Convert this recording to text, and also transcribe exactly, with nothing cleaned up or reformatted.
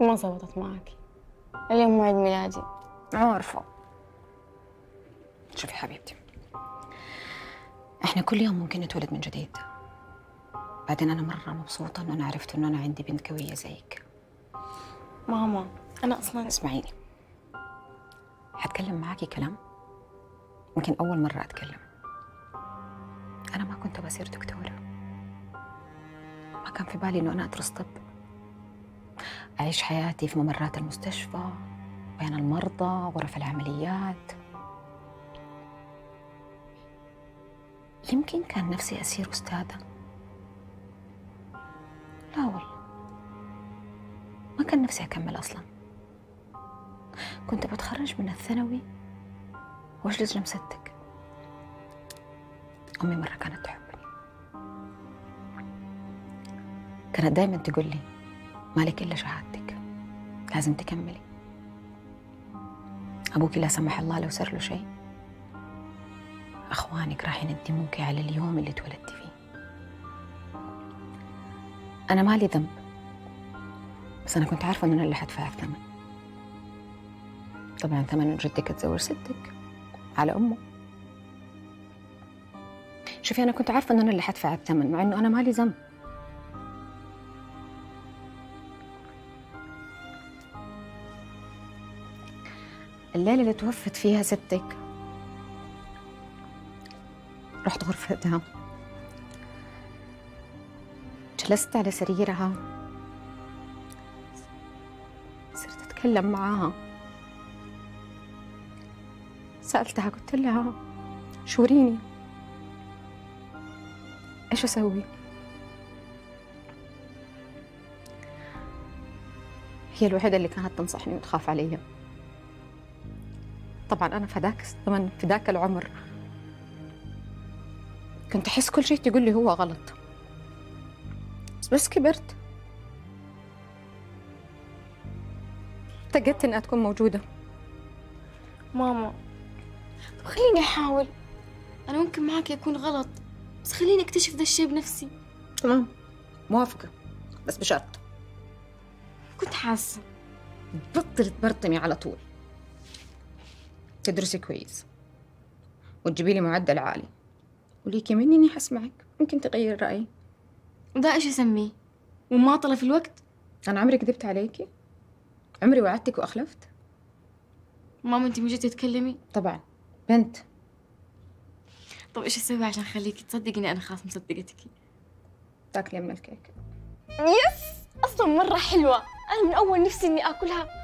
ما زبطت معك. اليوم موعد ميلادي. عارفة. شوفي حبيبتي، احنا كل يوم ممكن نتولد من جديد. بعدين انا مرة مبسوطة انه انا عرفت انه انا عندي بنت قوية زيك. ماما انا اصلا اسمعيني، حتكلم معاكي كلام يمكن اول مرة اتكلم. انا ما كنت بصير دكتورة، ما كان في بالي انه انا ادرس طب، اعيش حياتي في ممرات المستشفى بين المرضى غرف العمليات. يمكن كان نفسي أصير أستاذة. لا والله، ما كان نفسي أكمل أصلاً. كنت بتخرج من الثانوي وأجلس جنب ستك. أمي مرة كانت تحبني، كانت دايماً تقول لي مالك إلا شهادتك، لازم تكملي. أبوك لا سمح الله لو صار له شيء، أخوانك راح يندموك على اليوم اللي اتولدتي فيه. أنا مالي ذنب، بس أنا كنت عارفة إن أنا اللي حدفع الثمن. طبعاً ثمن جدك تزوج ستك على أمه. شوفي، أنا كنت عارفة إن أنا اللي حدفع الثمن مع إنه أنا مالي ذنب. الليلة اللي توفت فيها ستك رحت غرفتها، جلست على سريرها، صرت أتكلم معاها. سألتها، قلت لها شوريني إيش أسوي؟ هي الوحيدة اللي كانت تنصحني وتخاف علي. طبعا أنا في ذاك الزمن في ذاك العمر كنت أحس كل شيء تقول لي هو غلط، بس بس كبرت اعتقدت إنها تكون موجودة. ماما طب خليني احاول، انا ممكن معك يكون غلط، بس خليني اكتشف ذا الشيء بنفسي. تمام، موافقة، بس بشرط كنت حاسة تبطلي تبرطمي على طول، تدرسي كويس وتجيبي لي معدل عالي، وليكي مني إني حسمعك، ممكن تغير رأيي. وده ايش اسميه؟ ومماطلة في الوقت؟ أنا عمري كذبت عليكي؟ عمري وعدتك وأخلفت؟ ماما انت مو جيتي تتكلمي؟ طبعا بنت. طب ايش اسوي عشان اخليكي تصدقي اني انا خلاص مصدقتكي؟ تاكلي من الكيك. يس، اصلا مرة حلوة، انا من اول نفسي اني اكلها.